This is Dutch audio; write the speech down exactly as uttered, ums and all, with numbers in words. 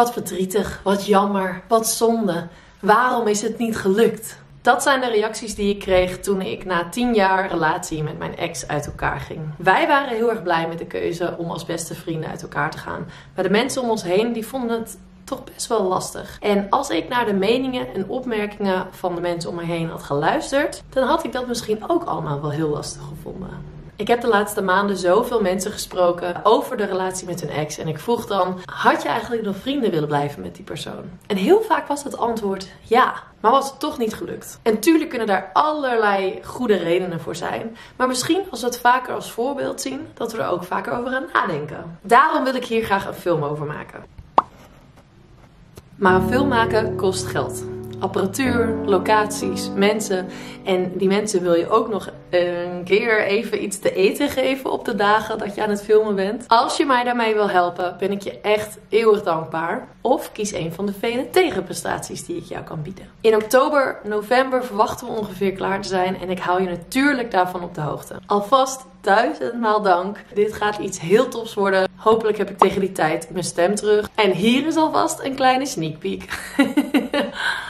Wat verdrietig, wat jammer, wat zonde. Waarom is het niet gelukt? Dat zijn de reacties die ik kreeg toen ik na tien jaar relatie met mijn ex uit elkaar ging. Wij waren heel erg blij met de keuze om als beste vrienden uit elkaar te gaan. Maar de mensen om ons heen die vonden het toch best wel lastig. En als ik naar de meningen en opmerkingen van de mensen om me heen had geluisterd, dan had ik dat misschien ook allemaal wel heel lastig gevonden. Ik heb de laatste maanden zoveel mensen gesproken over de relatie met hun ex. En ik vroeg dan, had je eigenlijk nog vrienden willen blijven met die persoon? En heel vaak was het antwoord ja, maar was het toch niet gelukt. En tuurlijk kunnen daar allerlei goede redenen voor zijn. Maar misschien als we het vaker als voorbeeld zien, dat we er ook vaker over gaan nadenken. Daarom wil ik hier graag een film over maken. Maar een film maken kost geld. Apparatuur, locaties, mensen. En die mensen wil je ook nog een keer even iets te eten geven op de dagen dat je aan het filmen bent. Als je mij daarmee wil helpen, ben ik je echt eeuwig dankbaar. Of kies een van de vele tegenprestaties die ik jou kan bieden. In oktober, november verwachten we ongeveer klaar te zijn. En ik hou je natuurlijk daarvan op de hoogte. Alvast duizendmaal dank. Dit gaat iets heel tofs worden. Hopelijk heb ik tegen die tijd mijn stem terug. En hier is alvast een kleine sneak peek.